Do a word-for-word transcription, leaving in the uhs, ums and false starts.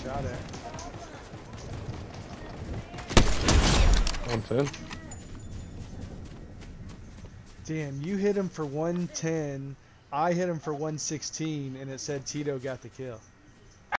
shot at. one ten. Damn, you hit him for one ten. I hit him for one sixteen, and it said Tito got the kill.